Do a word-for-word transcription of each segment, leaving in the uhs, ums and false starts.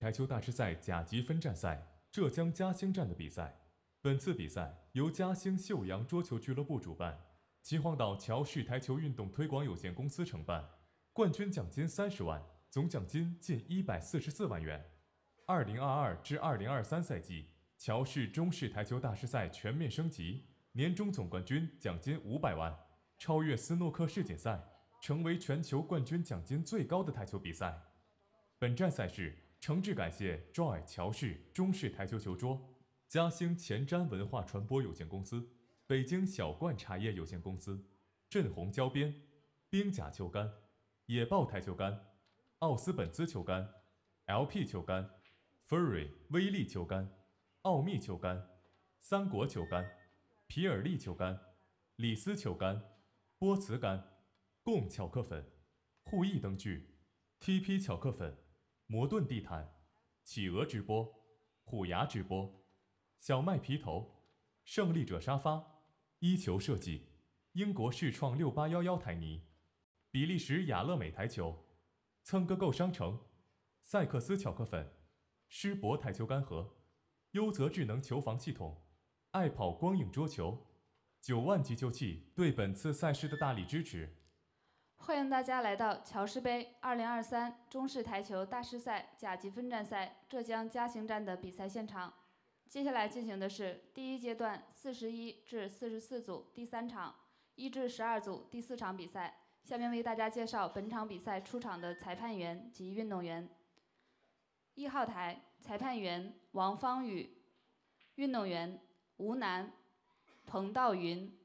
台球大师赛甲级分站赛浙江嘉兴站的比赛。本次比赛由嘉兴秀阳桌球俱乐部主办，秦皇岛乔氏台球运动推广有限公司承办，冠军奖金三十万，总奖金近一百四十四万元。二零二二至二零二三赛季乔氏中式台球大师赛全面升级，年终总冠军奖金五百万，超越斯诺克世锦赛，成为全球冠军奖金最高的台球比赛。本站赛事诚挚感谢 Joy 乔氏中式台球球桌、嘉兴前瞻文化传播有限公司、北京小冠茶叶有限公司、振虹胶边、冰甲球杆、野豹台球杆、奥斯本兹球杆、L P 球杆、Furry 威力球杆、奥秘球杆、三国球杆、皮尔利球杆、李斯球杆、波茨杆、贡巧克粉、护翼灯具、T P 巧克粉、摩顿地毯、企鹅直播、虎牙直播、小麦皮头、胜利者沙发、一球设计、英国世创六八一一台泥、比利时雅乐美台球、蹭个够商城、赛克斯巧克粉、施博台球杆盒、优泽智能球房系统、爱跑光影桌球、九万急救器对本次赛事的大力支持。 欢迎大家来到乔氏杯二零二三中式台球大师赛甲级分站赛浙江嘉兴站的比赛现场。接下来进行的是第一阶段四十一至四十四组第三场，一至十二组第四场比赛。下面为大家介绍本场比赛出场的裁判员及运动员。一号台裁判员王方宇，运动员吴楠、彭道云。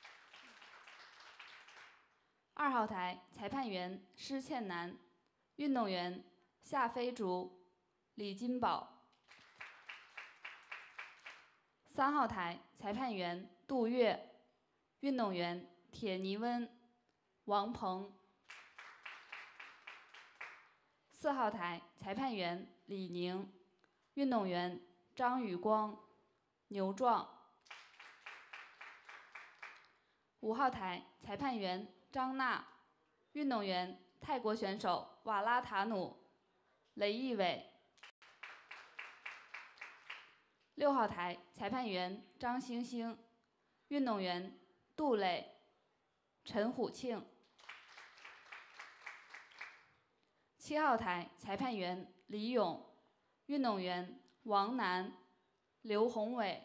二号台裁判员施倩楠，运动员夏飞竹、李金宝。三号台裁判员杜月，运动员铁泥温、王鹏。四号台裁判员李宁，运动员张宇光、牛壮。五号台裁判员张娜，运动员泰国选手瓦拉塔努、雷毅伟。六号台裁判员张星星，运动员杜磊、陈虎庆。七号台裁判员李勇，运动员王楠、刘宏伟。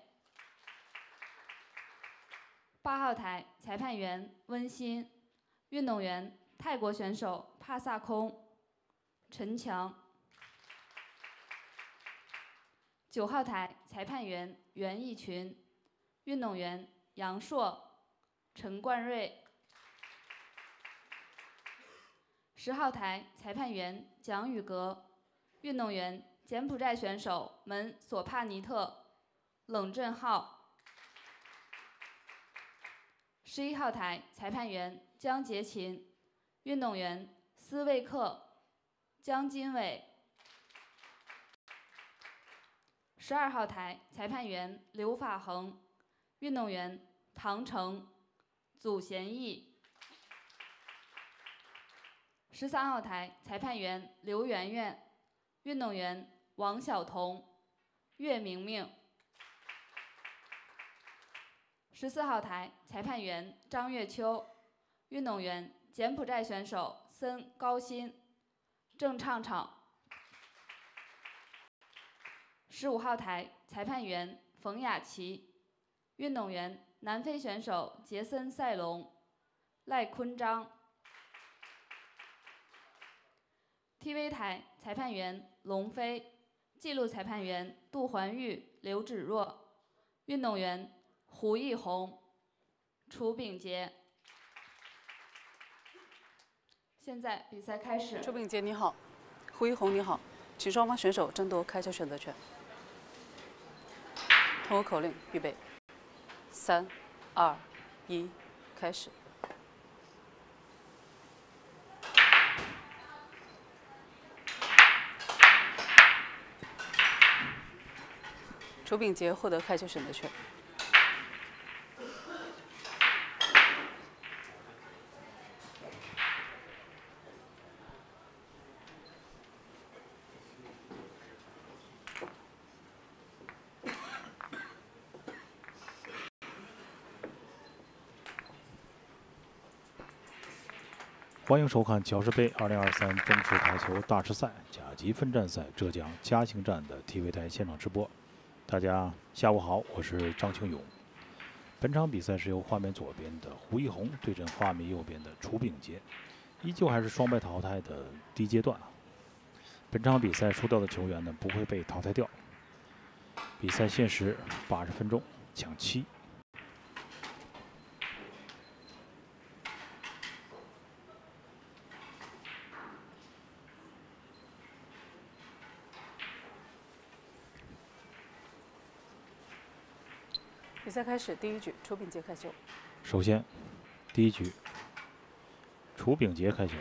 八号台裁判员温馨，运动员泰国选手帕萨空、陈强。九号台裁判员袁义群，运动员杨硕、陈冠瑞。十号台裁判员蒋宇格，运动员柬埔寨选手门索帕尼特、冷振浩。十一号台裁判员江杰勤，运动员斯卫克、江金伟。十二号台裁判员刘法恒，运动员唐成、祖贤义。十三号台裁判员刘媛媛，运动员王晓彤、岳明明。十四号台裁判员张月秋，运动员柬埔寨选手森高鑫、郑畅畅。十五号台裁判员冯雅琪，运动员南非选手杰森赛隆、赖坤章。T V 台裁判员龙飞，记录裁判员杜环玉、刘芷若，运动员胡艺红、楚炳杰。现在比赛开始。 楚炳杰你好，胡一红你好，请双方选手争夺开球选择权。通过口令，预备，三、二、一，开始。楚炳杰获得开球选择权。 欢迎收看乔氏杯二零二三中式台球大师赛甲级分站赛浙江嘉兴站的 T V 台现场直播。大家下午好，我是张庆勇。本场比赛是由画面左边的胡一红对阵画面右边的楚秉杰，依旧还是双败淘汰的第一阶段。本场比赛输掉的球员呢不会被淘汰掉。比赛限时八十分钟，抢七。 比赛开始，第一局，楚秉杰开球。 首先，第一局，楚秉杰开球。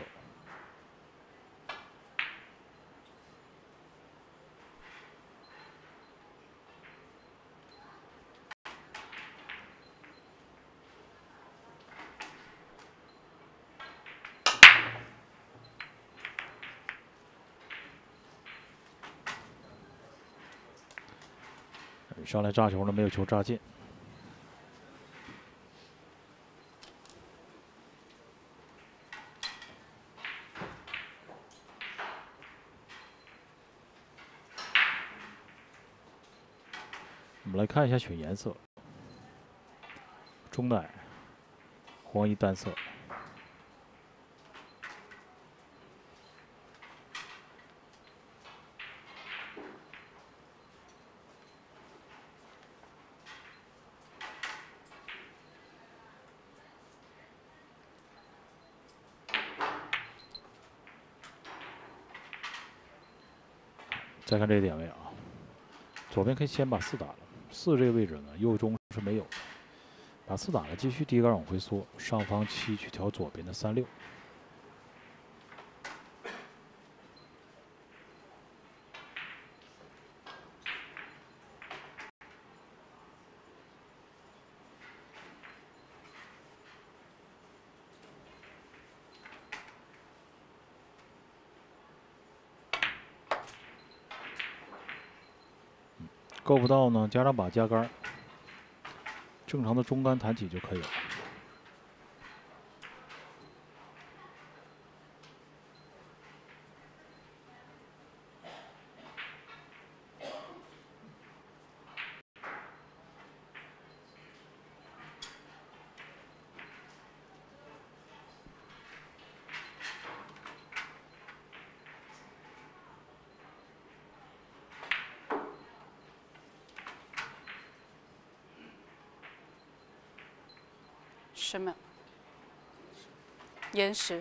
上来炸球呢，没有球炸进。 我们来看一下选颜色，中奶、黄衣单色。再看这个点位啊，左边可以先把四打了。 四这个位置呢，右中是没有的。把四打了，继续第一杆往回缩，上方七去调左边的三六。够不到呢，加上把加杆，正常的中杆弹起就可以了。 十秒，延时。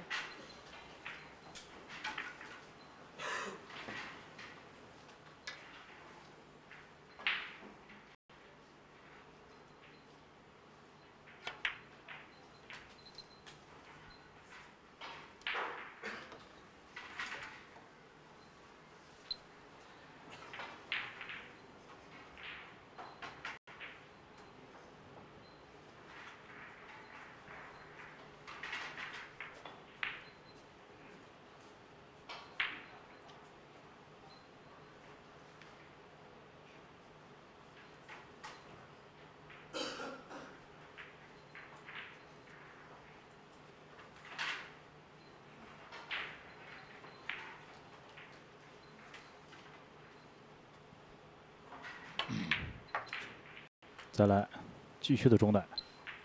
再来，继续的中带。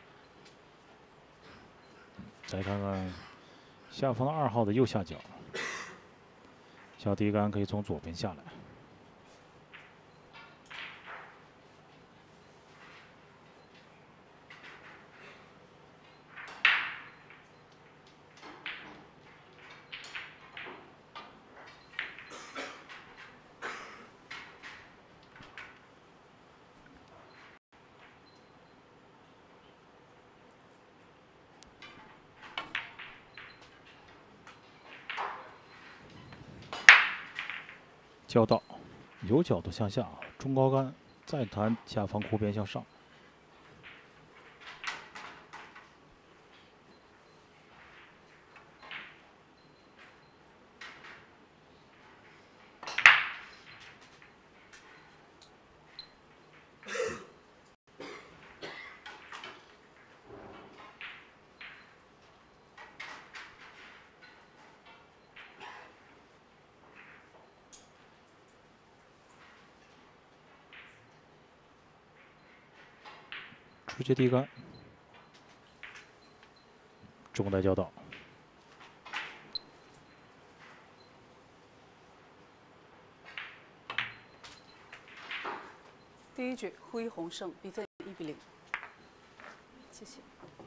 再看看下方二号的右下角，小第一杆可以从左边下来。交到，有角度向下，中高杆，再弹下方弧边向上。 直接递杆，中带交到。 第一局胡一红胜，比分一比零。谢谢。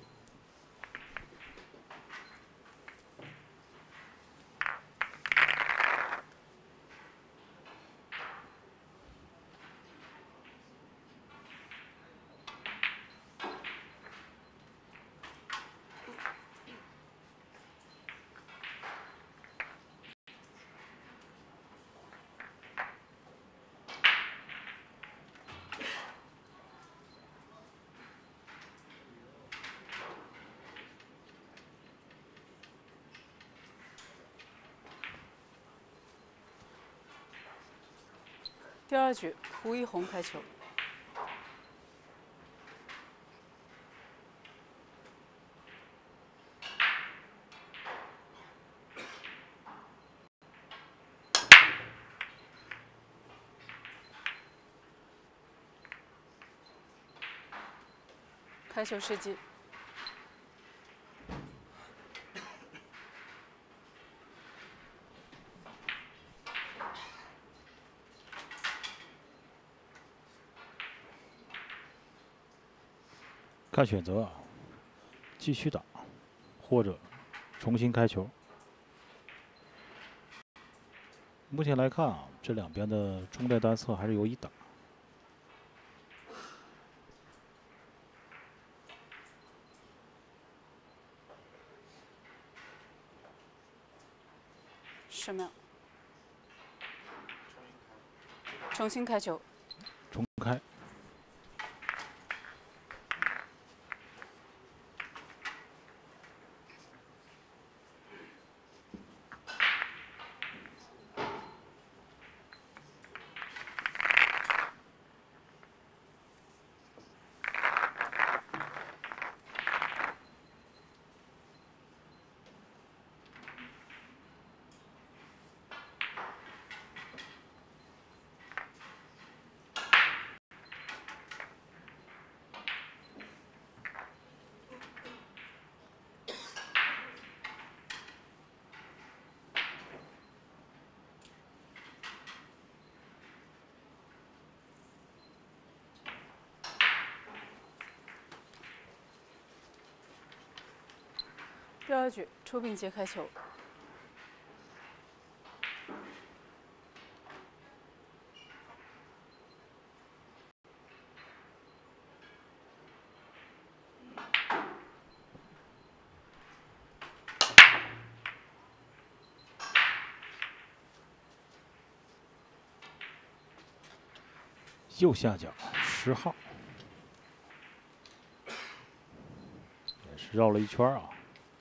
第二局，胡一红开球。开球时机。 看选择啊，继续打，或者重新开球。目前来看啊，这两边的中带单侧还是有一打。 十秒，重新开球。 重开。 第二局，邱炳杰开球。 右下角十号，也是绕了一圈啊。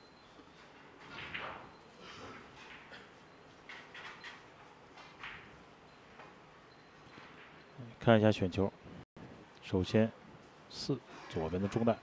看一下选球，首先四左边的中带，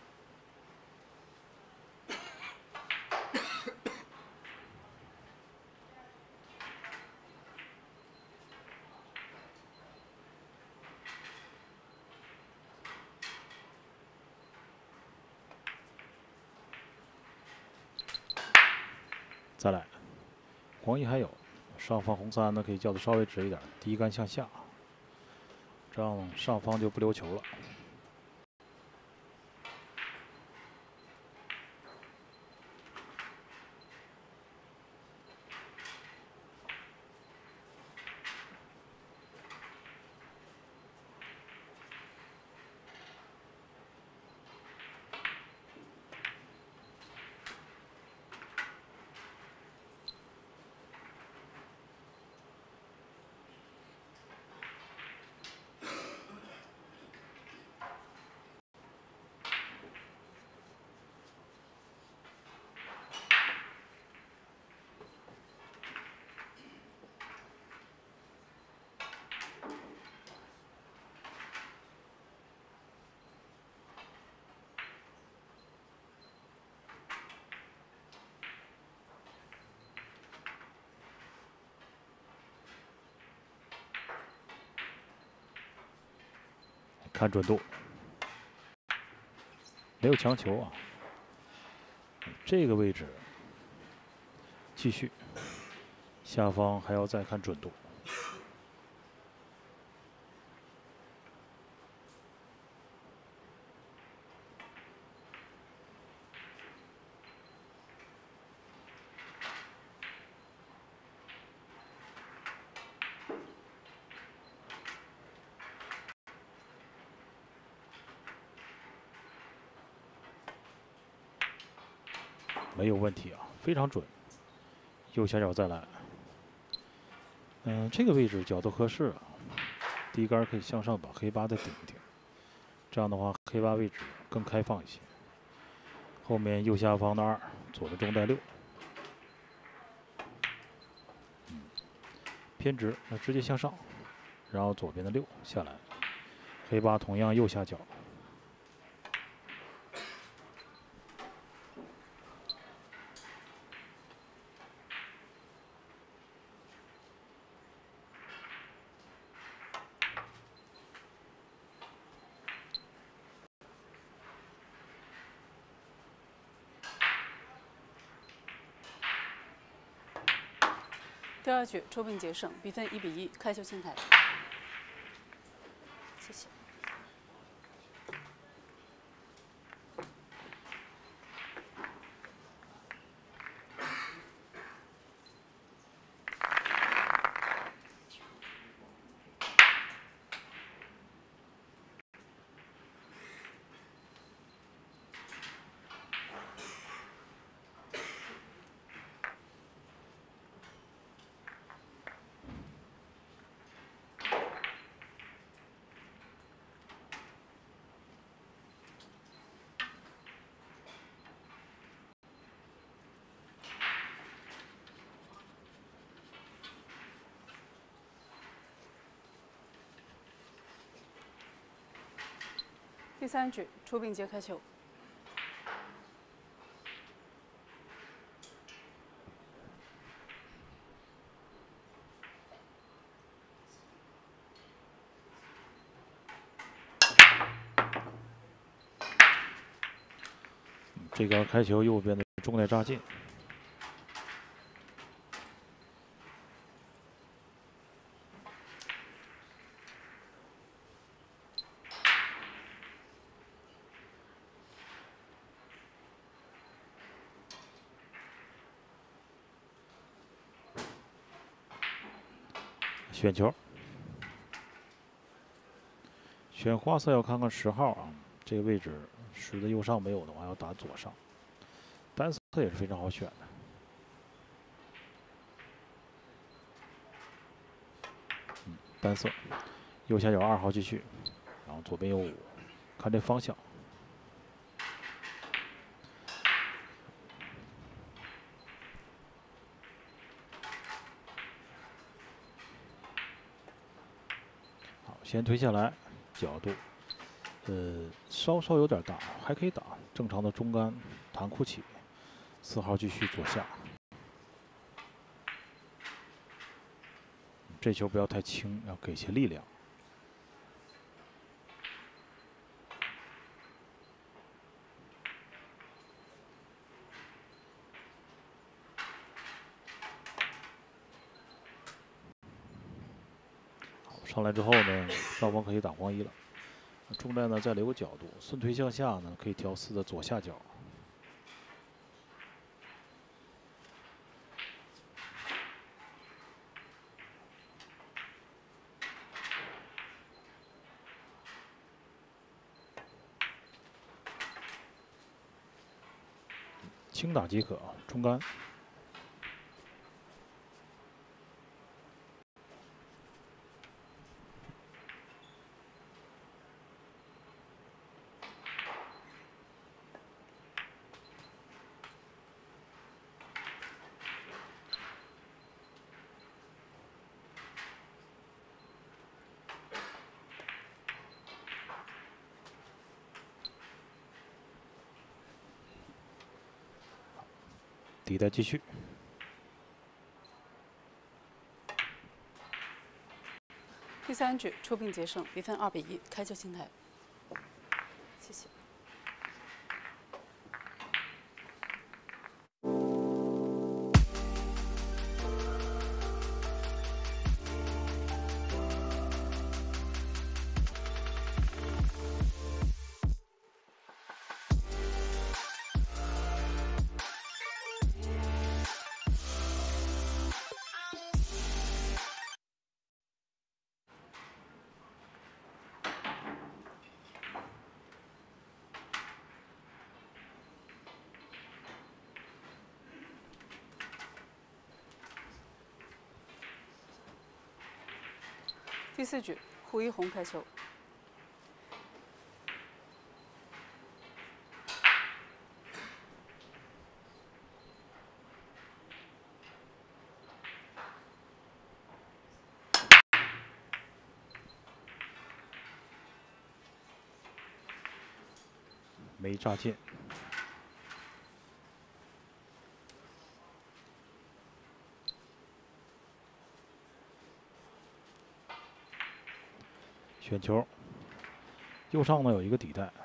再来，黄一还有上方红三呢，可以叫的稍微直一点，第一杆向下。 这样上方就不留球了。看准度， 没有强求啊。这个位置继续，下方还要再看准度。没有问题啊，非常准。右下角再来，嗯，这个位置角度合适啊，低杆可以向上把黑八再顶一顶，这样的话黑八位置更开放一些。后面右下方的二，左的中带六，嗯，偏直，那直接向上，然后左边的六下来，黑八同样右下角。 第二局周并捷胜，比分一比一，开球清台。谢谢。第三局周并捷开球。 这杆开球右边的中带扎进。选球，选花色要看看十号啊，这个位置十的右上没有的话，要打左上。单色也是非常好选的。嗯，单色，右下角二号继续，然后左边有五，看这方向。先推下来，角度，呃，稍稍有点大，还可以打。正常的中杆弹库起，四号继续左下。这球不要太轻，要给些力量。上来之后呢，上方可以打黄一了。中带呢再留个角度，顺推向下呢可以调四的左下角。轻打即可，中杆。底带继续。 第三局抽并捷胜，比分二比一，开球清台。谢谢。 第四局，胡一红开球。 没炸进。选球，右上呢有一个底带，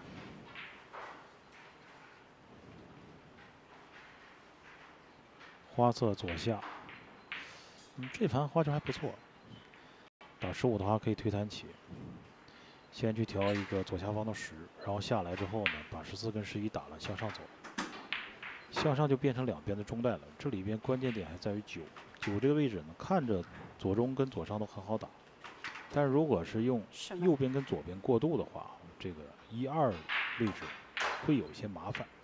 花色左下。嗯，这盘花球还不错。打十五的话可以推弹起，先去调一个左下方的十，然后下来之后呢，把十四跟十一打了，向上走，向上就变成两边的中带了。这里边关键点还在于九，九这个位置呢，看着左中跟左上都很好打。 但是如果是用右边跟左边过渡的话，这个一二位置会有一些麻烦。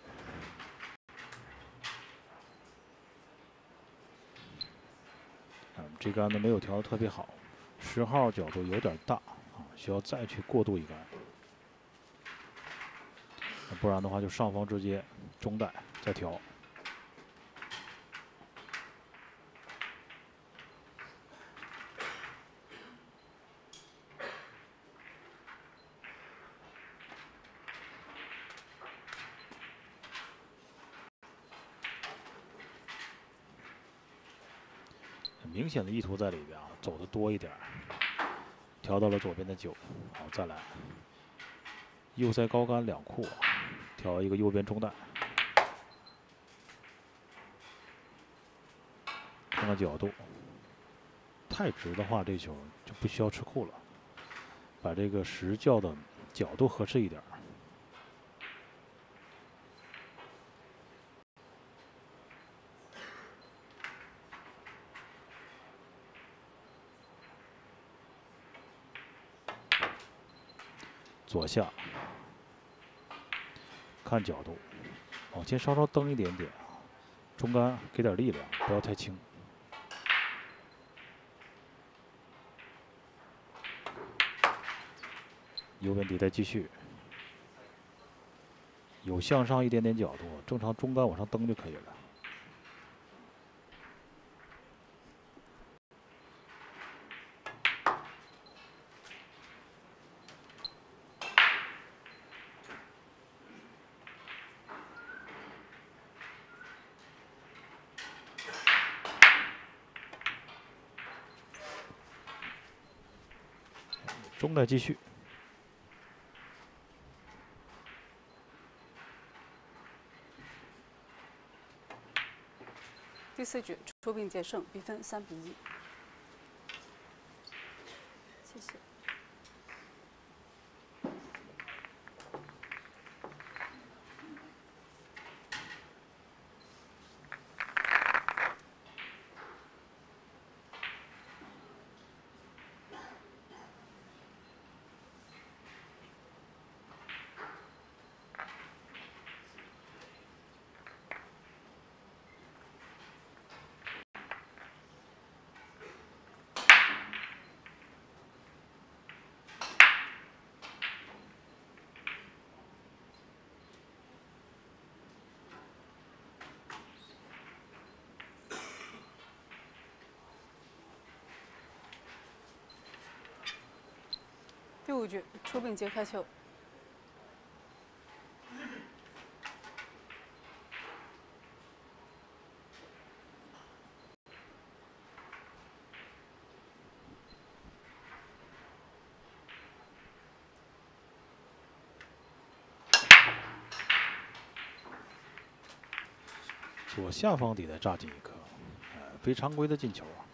嗯，这杆呢没有调的特别好，十号角度有点大啊，需要再去过渡一杆，不然的话就上方直接中带再调。 明显的意图在里边啊，走的多一点，调到了左边的九，好，再来，右塞高杆两库，调一个右边中带，看看角度，太直的话，这球就不需要吃库了，把这个十叫的角度合适一点。 左下，看角度，往前稍稍蹬一点点，中杆给点力量，不要太轻。右边底带继续，有向上一点点角度，正常中杆往上蹬就可以了。 中带继续， 第四局出兵决胜，比分三比一。谢谢。第五局出兵节开球。 左下方底带炸进一颗，呃，非常规的进球啊。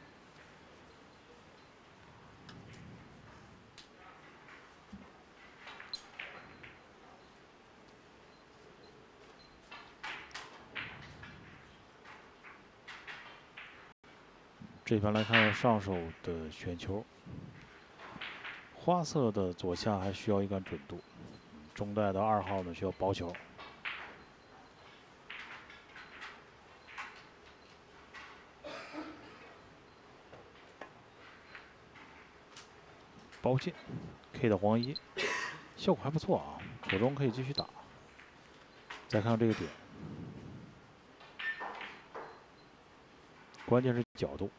这盘来看上手的选球，花色的左下还需要一杆准度，中带的二号呢需要薄球。 包进 ，K 到黄一，效果还不错啊，左中可以继续打。再看这个点，关键是角度。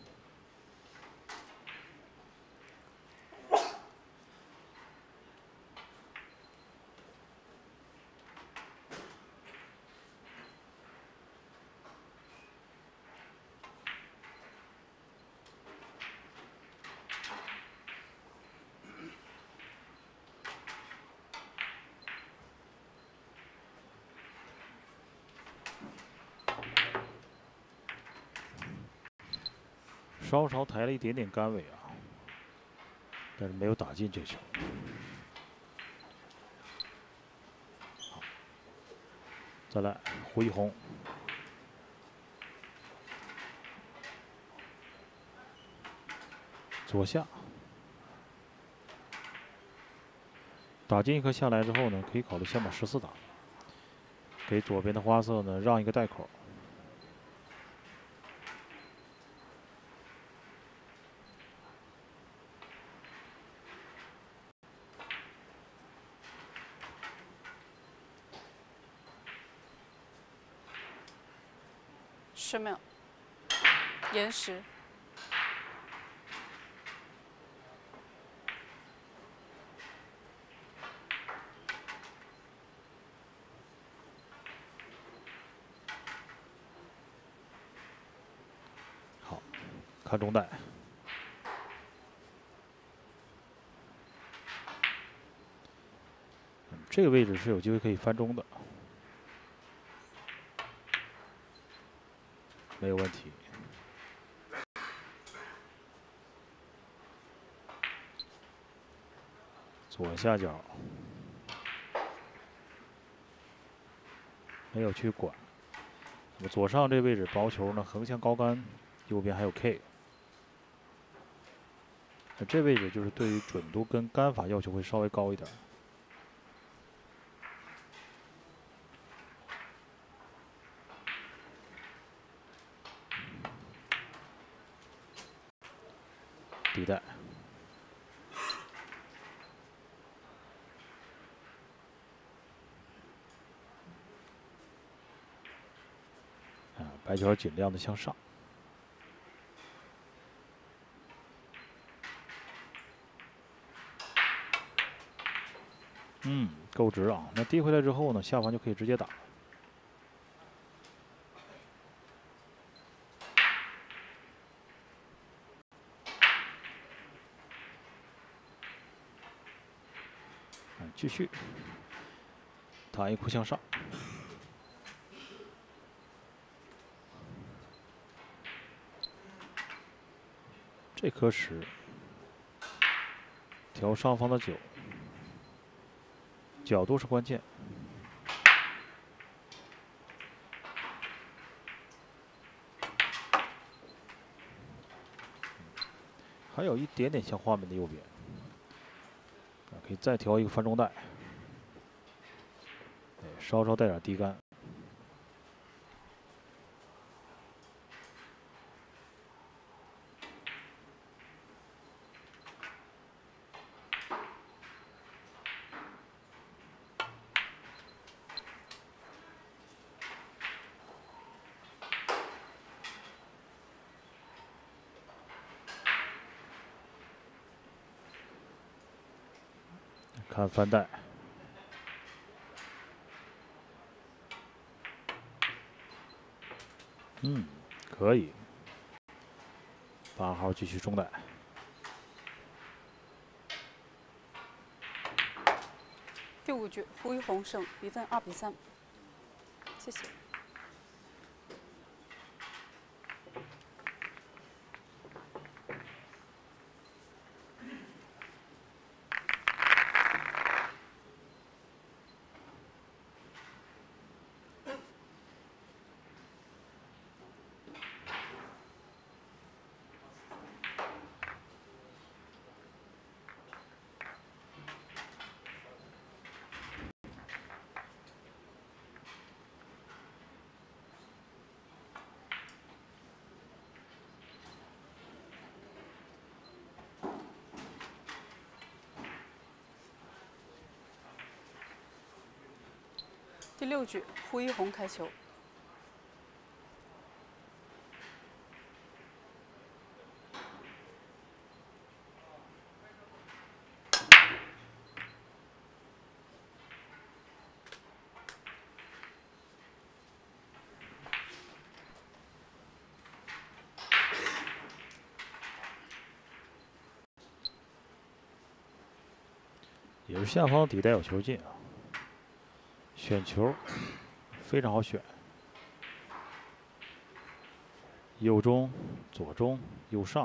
稍稍抬了一点点杆尾啊，但是没有打进这球。好，再来胡一红，左下打进一颗下来之后呢，可以考虑先把十四打，给左边的花色呢让一个带口。 十秒，延时。 好，看中带。这个位置是有机会可以翻中的。没有问题。左下角没有去管。那么左上这位置薄球呢，横向高杆，右边还有 K。那这位置就是对于准度跟杆法要求会稍微高一点。底带。啊，白球尽量的向上。嗯，够直啊。那低回来之后呢，下方就可以直接打。继续，打一库向上，这颗十，调上方的九，角度是关键。还有一点点向画面的右边。可以再调一个翻中带，稍稍带点低杆。看翻带，嗯，可以。八号继续中带， 第五局胡一红胜，比分二比三。谢谢。 第六局，胡一红开球。 也是下方底带有球进啊，选球非常好选，右中、左中、右上。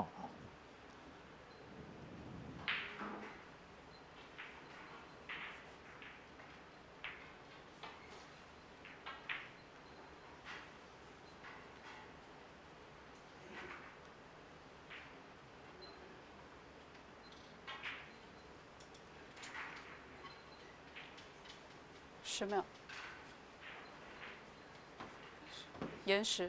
十秒，延时。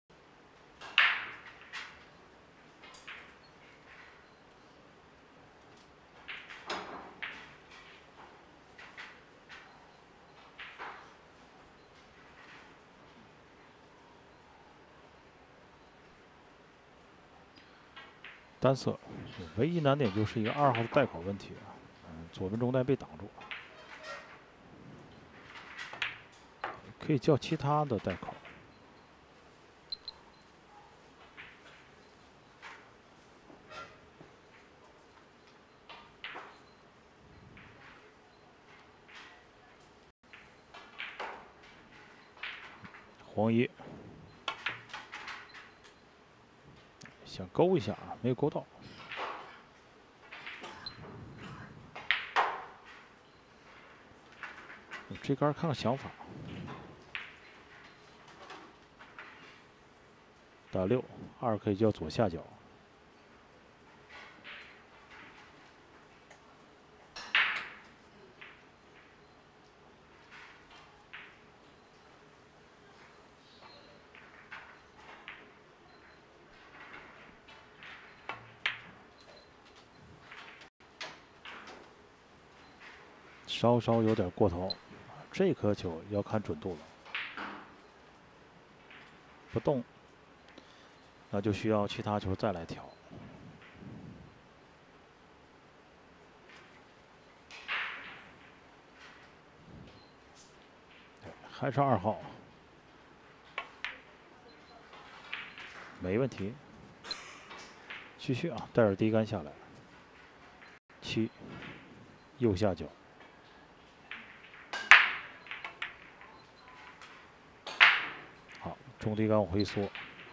单色，唯一难点就是一个二号的带口问题啊，嗯，左边中带被挡住，可以叫其他的带口。黄一想勾一下啊，没有勾到。这杆看看想法。打六，二可以叫左下角。稍稍有点过头，这颗球要看准度了。不动，那就需要其他球再来调。还是二号，没问题。继续啊，带着低杆下来。七，右下角。好，中低杆回缩。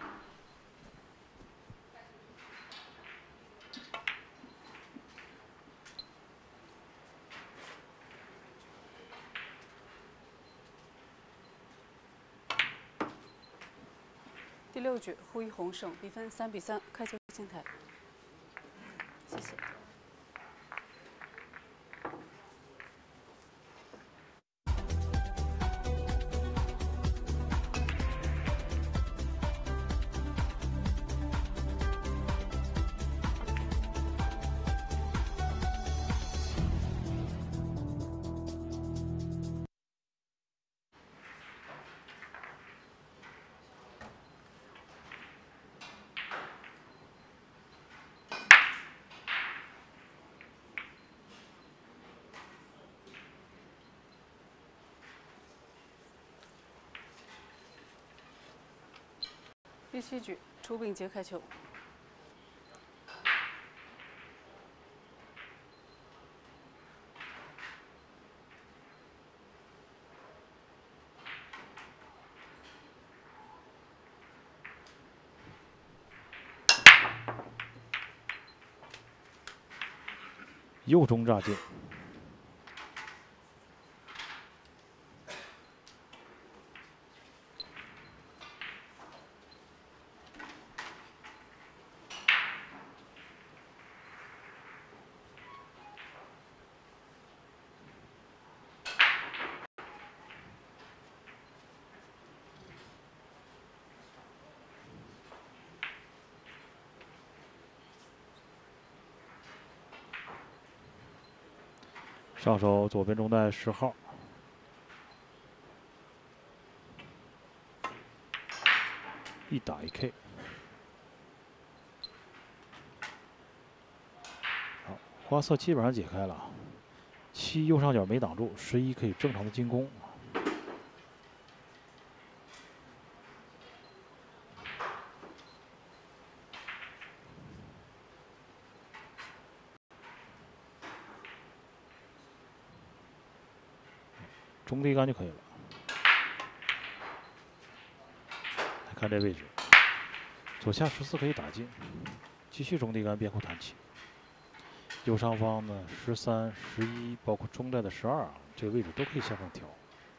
第六局，胡一红胜，比分三比三，开球进台。谢谢。第七局，楚炳杰开球。 右中炸进。上手左边中带十号， 必打一 K。好，花色基本上解开了。七右上角没挡住，十一可以正常的进攻。中低杆就可以了。来看这位置，左下十四可以打进，继续中低杆边后弹起。右上方呢，十三、十一，包括中带的十二，这个位置都可以向上调。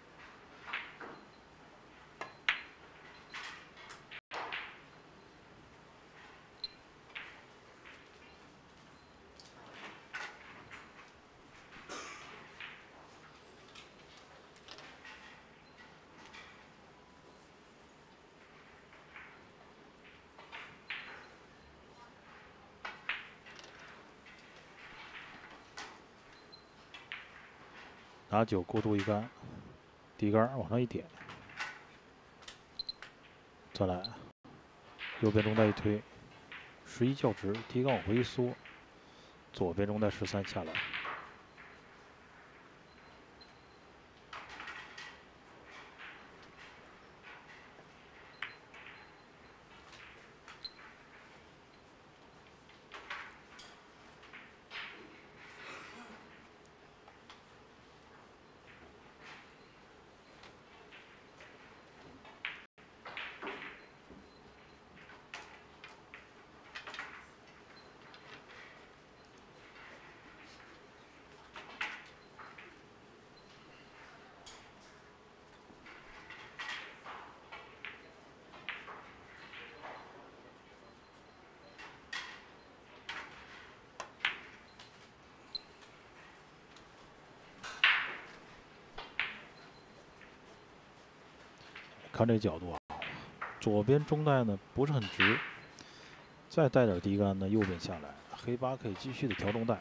拿九过渡一杆，底杆往上一点，再来，右边中带一推，十一较直，低杆往回一缩，左边中带十三下来。看这角度啊，左边中带呢不是很直，再带点低杆呢，右边下来，黑八可以继续的调中带。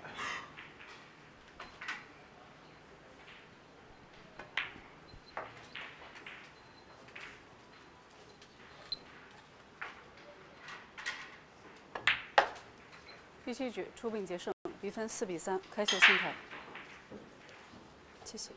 第七局出兵决胜，比分四比三，开球清台。谢谢。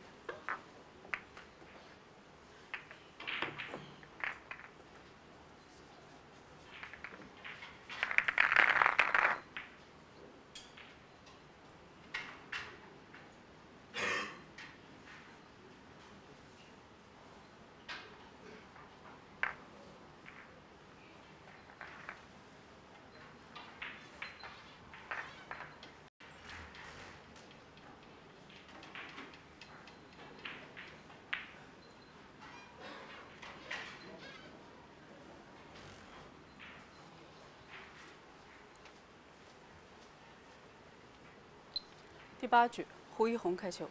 第八局，胡一红开球。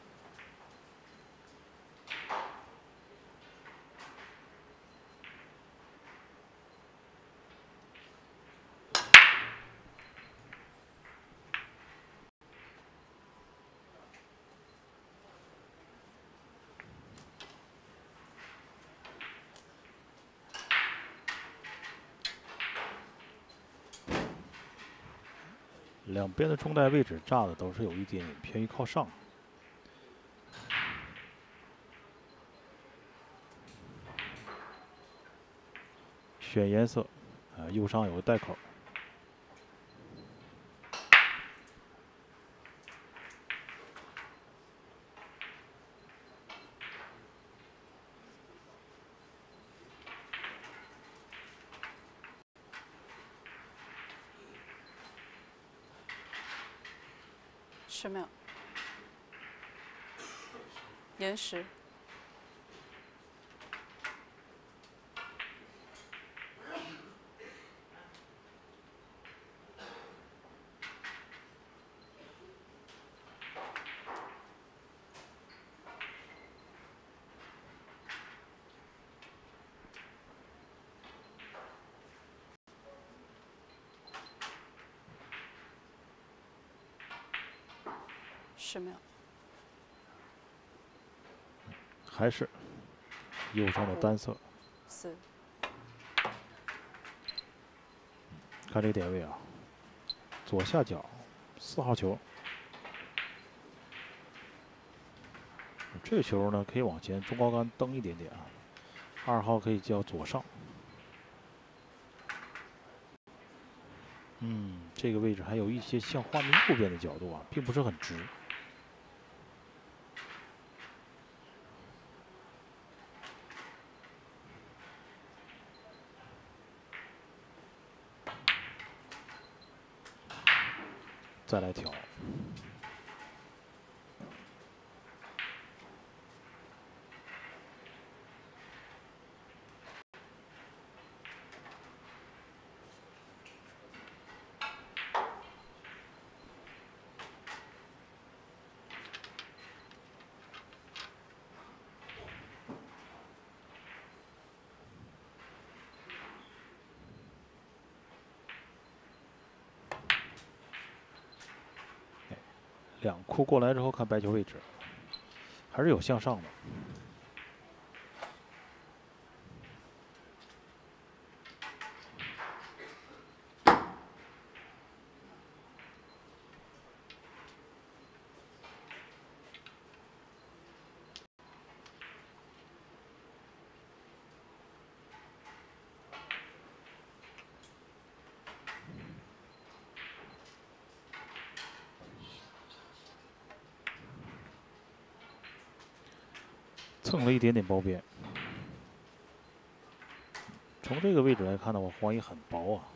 两边的中带位置炸的都是有一点点偏于靠上。选颜色，啊，右上有个带口。 十秒。延时。十秒。 还是右上的单色。 四、 看这个点位啊，左下角四号球，这个球呢可以往前中高杆蹬一点点啊，二号可以叫左上。嗯，这个位置还有一些向画面右边的角度啊，并不是很直。再来调。两库过来之后看白球位置，还是有向上的。蹭了一点点包边，从这个位置来看的话，黄衣很薄啊。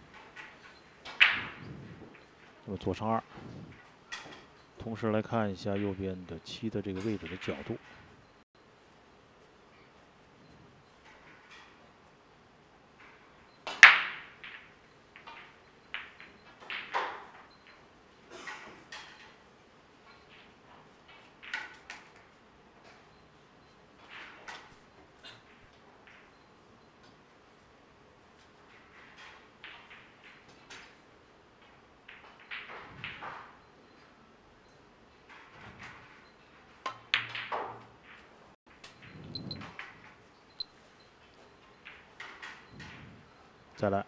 那么左上二，同时来看一下右边的七的这个位置的角度。再来，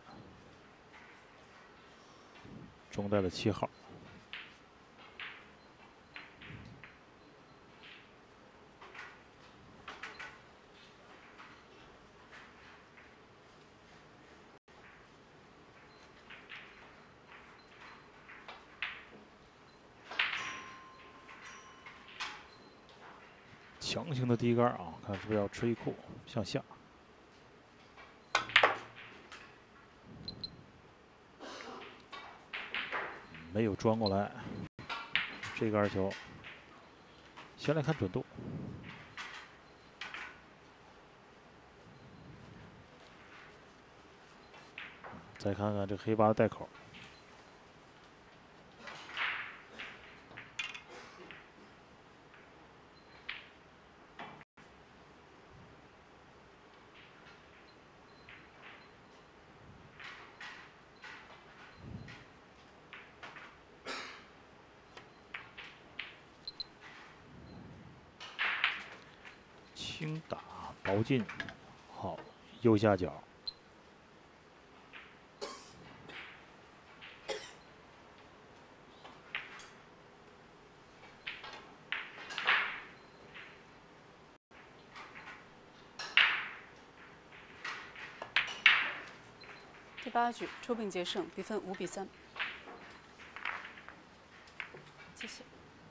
中带的七号，强行的低杆啊，看是不是要吃一库向下。没有钻过来，这个二球。先来看准度，再看看这黑八的带口。轻打薄进，好，右下角。 第八局抽饼决胜，比分五比三。谢谢。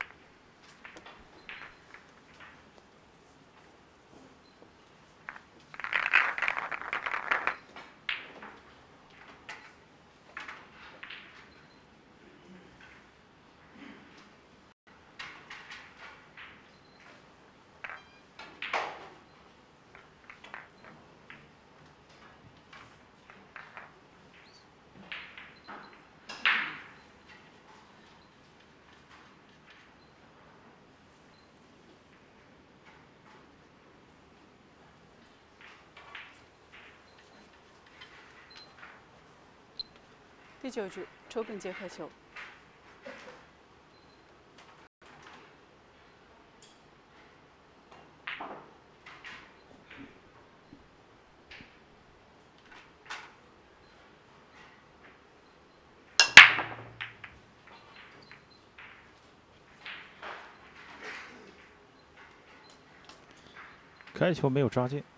第九局抽饼接开球。 该球没有扎进。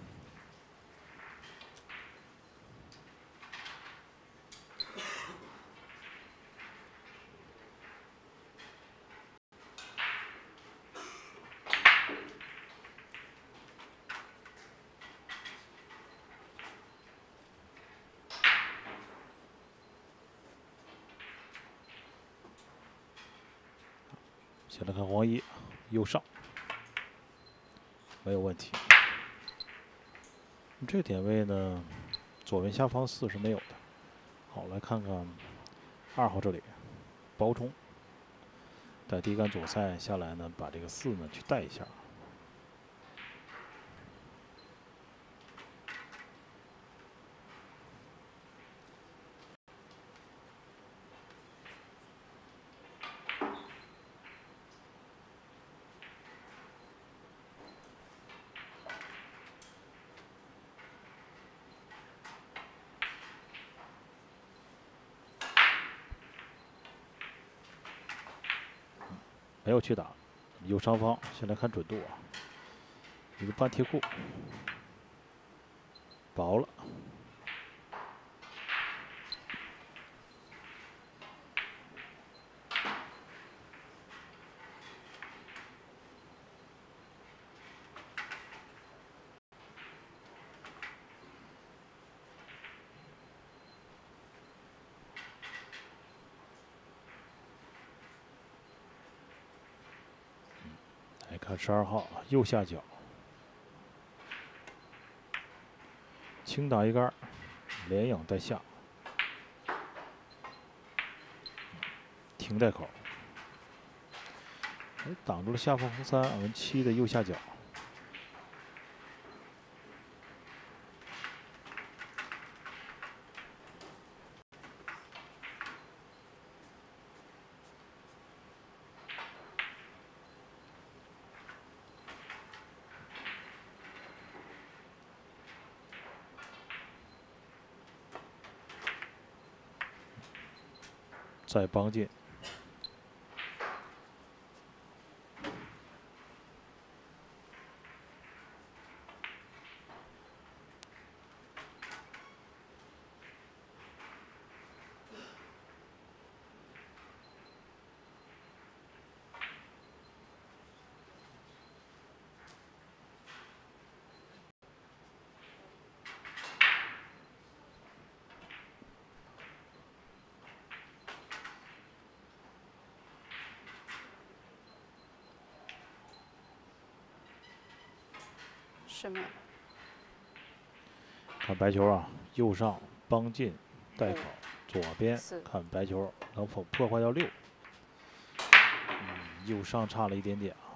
先来看黄一，右上没有问题。这个点位呢，左边下方四是没有的。好，来看看二号这里包冲，带低杆左塞下来呢，把这个四呢去带一下。没有去打，右上方先来看准度啊，一个半贴库，薄了。来看十二号右下角，轻打一杆，连仰带下，停带口，哎，挡住了下方红三文七的右下角。再帮进， 十秒。 看白球啊，右上帮进带口，左边四看白球能否破坏掉六。嗯，右上差了一点点啊。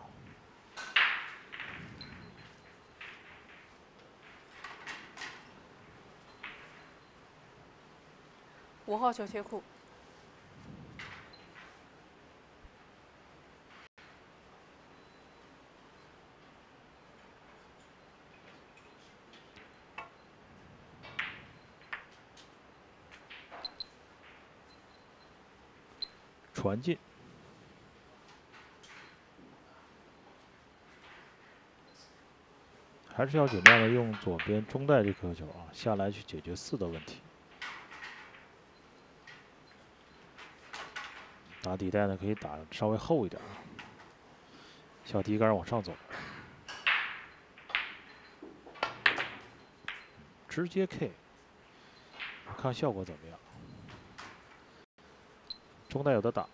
五号球贴库。 传进，还是要尽量的用左边中带这颗球啊下来去解决四的问题。打底带呢可以打稍微厚一点啊，小低杆往上走，直接 K， 看效果怎么样。中带有的打。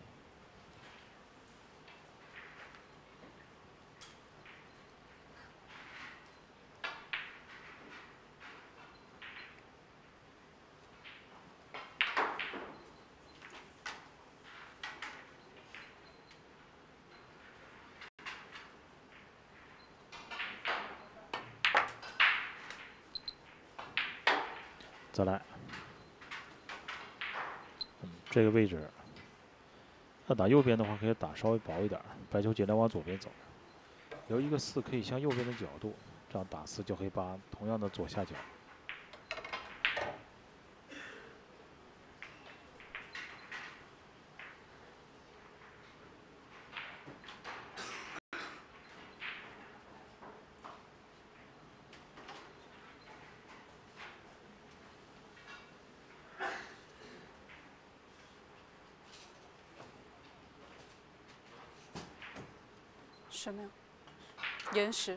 再来，嗯，这个位置，要打右边的话，可以打稍微薄一点，白球尽量往左边走，留一个四可以向右边的角度，这样打四就可以把同样的左下角。 什么呀？岩石。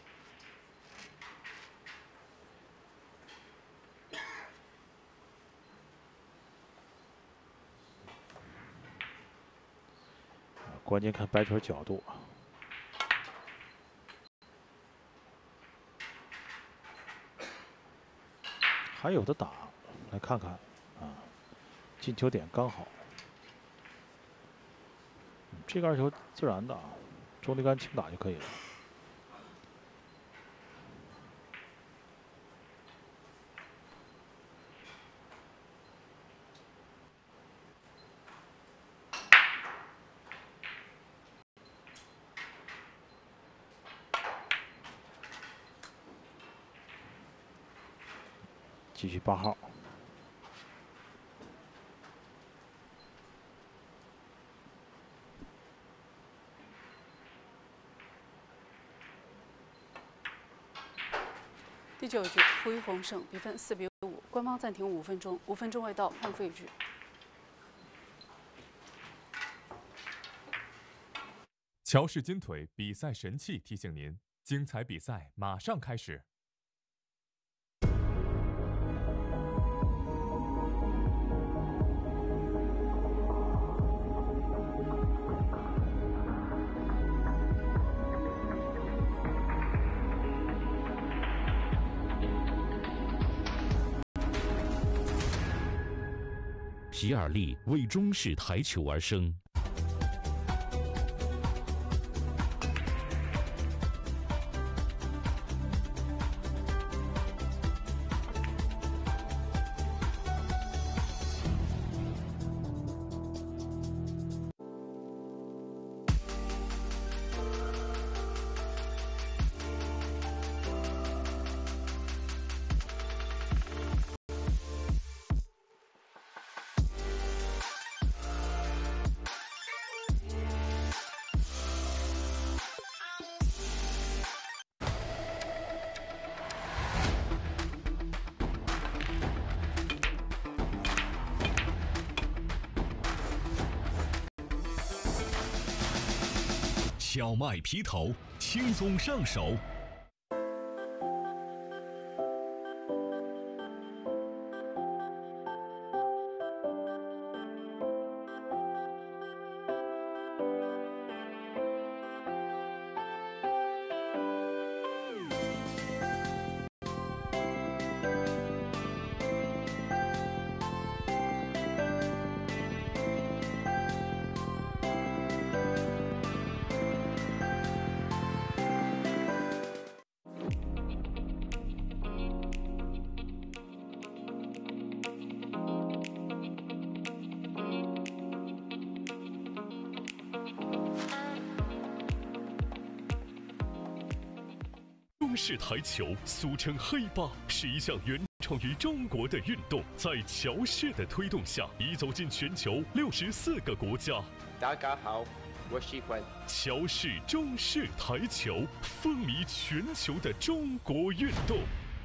关键看白球角度。还有的打，来看看啊，进球点刚好。嗯、这个二球自然的啊，中立杆轻打就可以了。继续八号。 第九局，胡一红胜，比分四比五。官方暂停五分钟，五分钟未到，判废局。 乔氏金腿比赛神器提醒您，精彩比赛马上开始。 皮尔利为中式台球而生。小麦皮头，轻松上手。中式台球俗称黑八，是一项原创于中国的运动，在乔氏的推动下，已走进全球六十四个国家。 大家好，我喜欢乔氏中式台球，风靡全球的中国运动。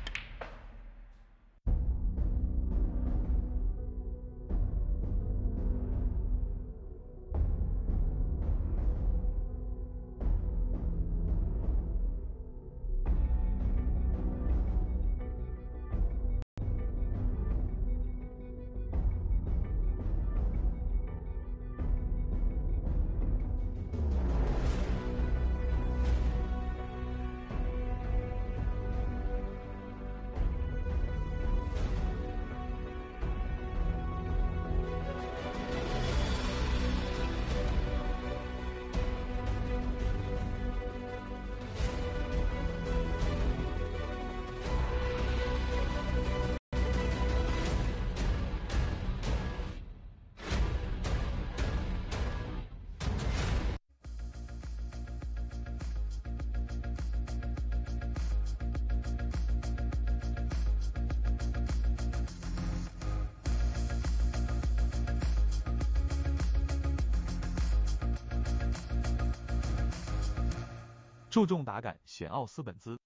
注重打感，选奥斯本兹。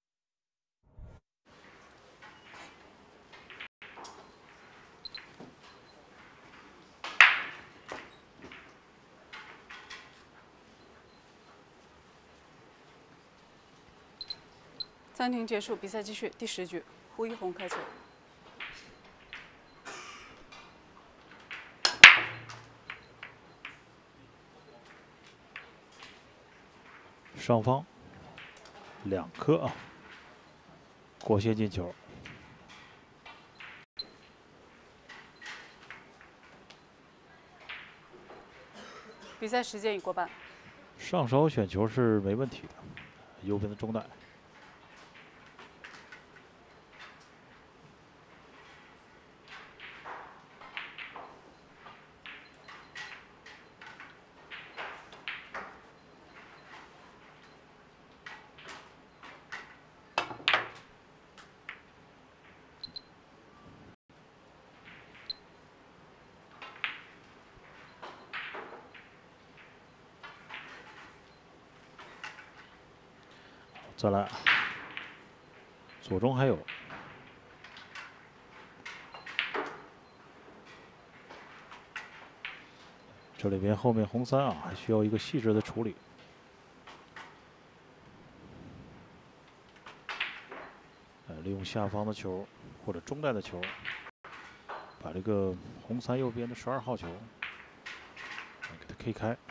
暂停结束，比赛继续。第十局，胡一红开球。 上方两颗啊，过线进球。 比赛时间已过半。 上手选球是没问题的，右边的中带。再来，左中还有，这里边后面红三啊，还需要一个细致的处理。呃，利用下方的球或者中带的球，把这个红三右边的十二号球给它 K 开。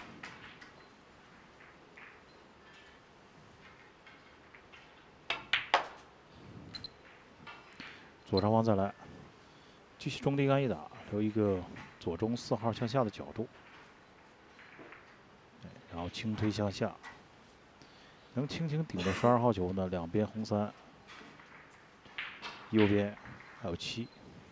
左上方再来，继续中低杆一打，留一个左中四号向下的角度，然后轻推向下，能轻轻顶着十二号球呢，两边红三，右边还有七。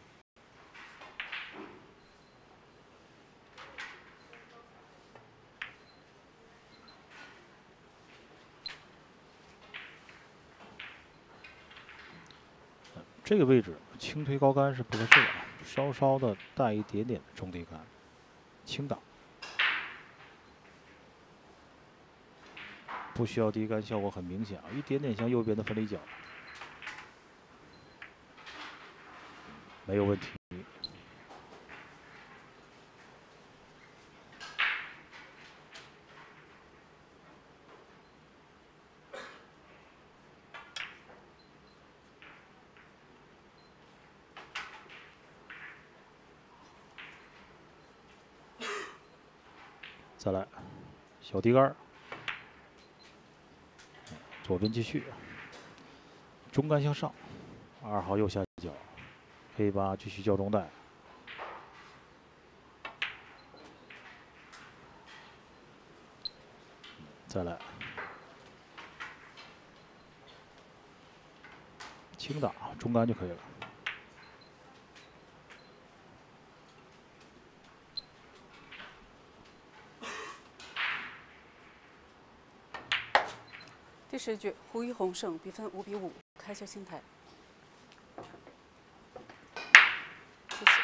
这个位置轻推高杆是不合适的，稍稍的带一点点的中低杆，轻打，不需要低杆，效果很明显啊，一点点向右边的分离角，没有问题。再来，小低杆，左边继续，中杆向上，二号右下角，黑八继续叫中带，再来，轻打中杆就可以了。 第十局，胡一红胜，比分五比五，开球清台。谢谢。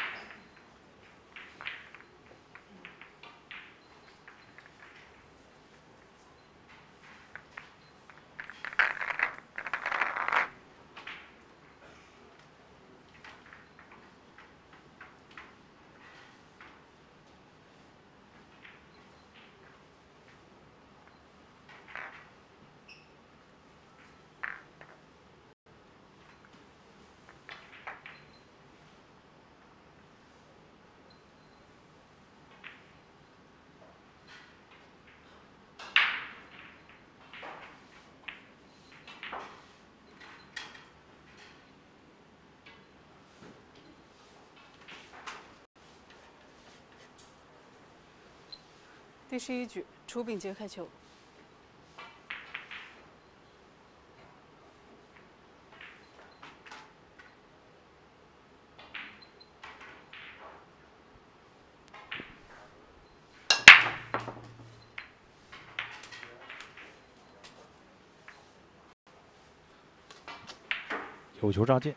第十一局，楚炳杰开球。 有球炸进。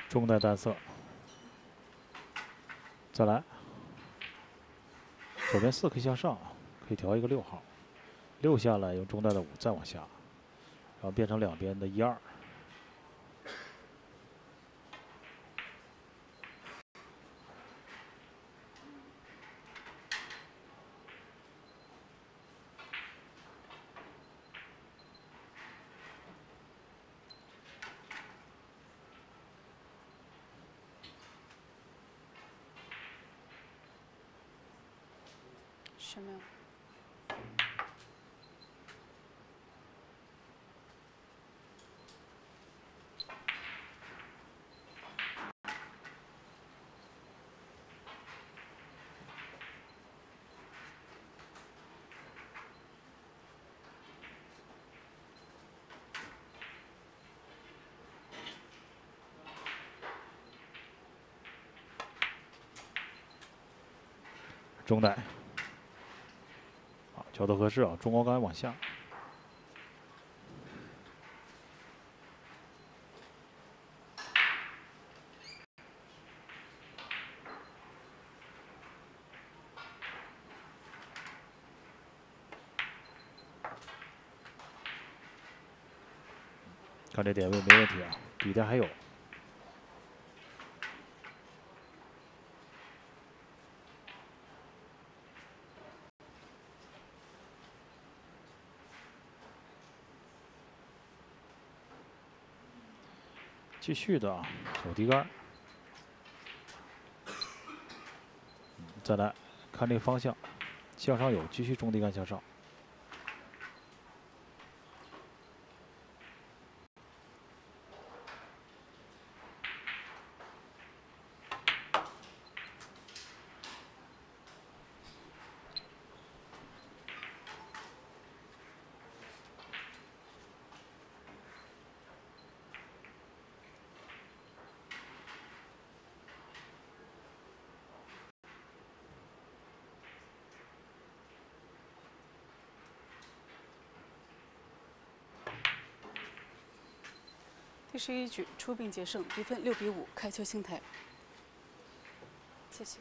中带单色，再来，左边四可以向上，可以调一个六号，六下来用中带的五再往下，然后变成两边的一二。 十秒。 中带。 角度合适啊，中高杆往下。看这点位没问题啊，底带还有。 继续的啊，手提杆，再来看这个方向，向上有，继续中低杆向上。 第十一局出兵决胜，比分六比五，开球清台。谢谢。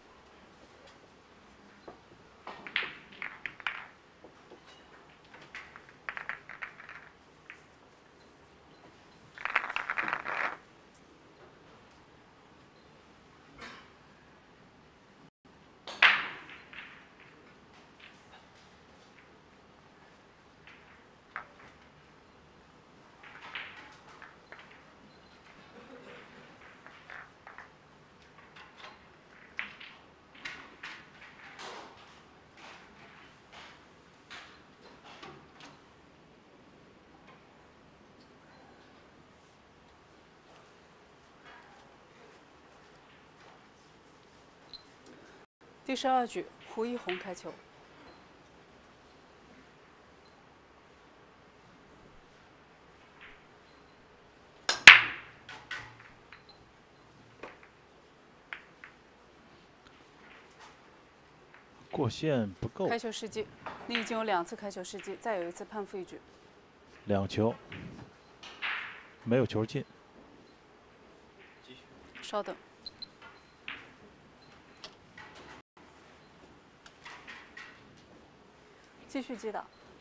第十二局，胡一红开球。 过线不够。 开球时机，你已经有两次开球时机，再有一次判负一局。 两球，没有球进。 稍等。 继续击打。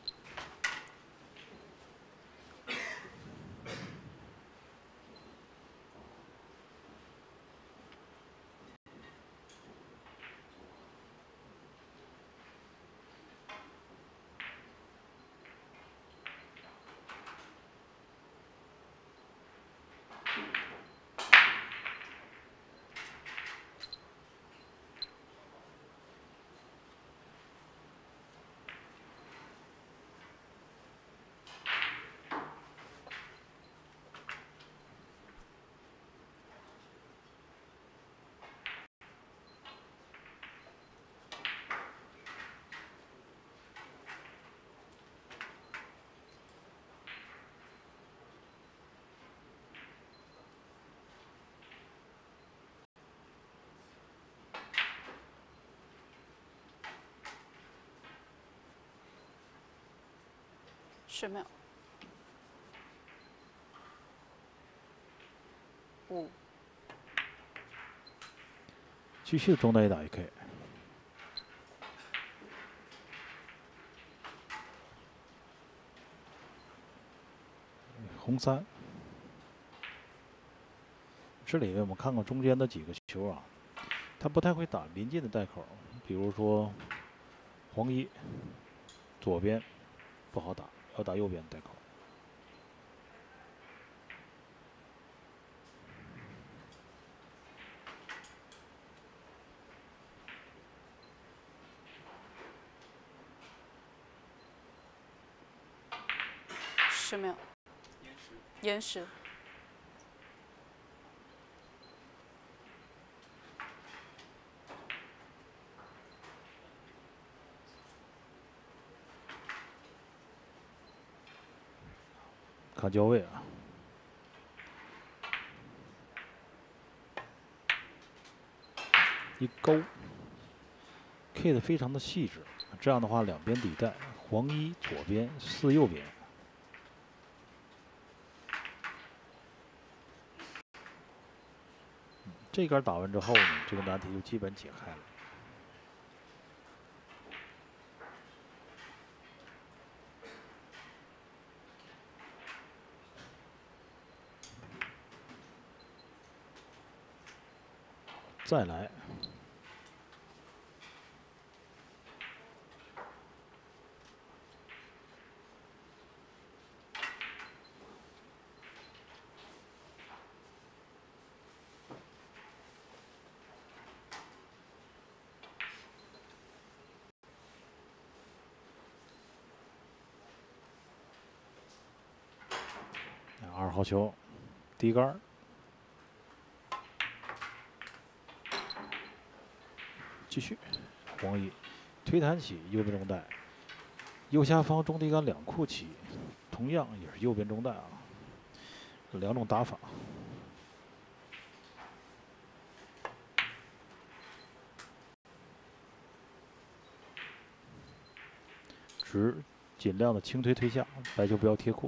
十秒，五、 继续中单一打一 K。红三。这里面我们看看中间的几个球啊，他不太会打临近的带口，比如说黄一左边不好打，要打右边带口。 十秒。延时。 看交位啊，一勾 ，K 的非常的细致。这样的话，两边底带，黄一左边，四右边。这杆打完之后呢，这个难题就基本解开了。再来，二号球，低杆。继续，黄一推弹起右边中带，右下方中低杆两库起，同样也是右边中带啊，两种打法。直尽量的轻推推下，白球不要贴库。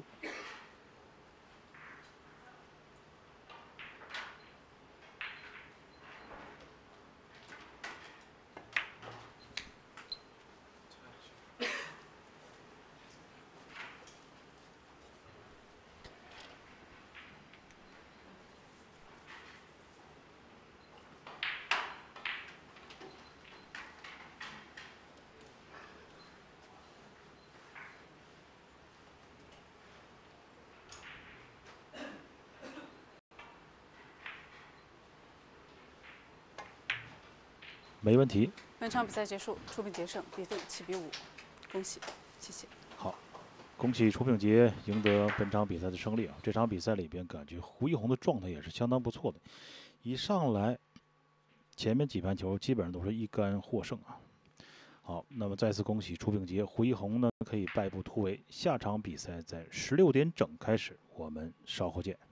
没问题。 本场比赛结束，楚炳杰胜，比分七比五，恭喜，谢谢。 好，恭喜楚炳杰赢得本场比赛的胜利啊！这场比赛里边，感觉胡一红的状态也是相当不错的，一上来前面几盘球基本上都是一杆获胜啊。好，那么再次恭喜楚炳杰，胡一红呢可以败部突围。下场比赛在十六点整开始，我们稍后见。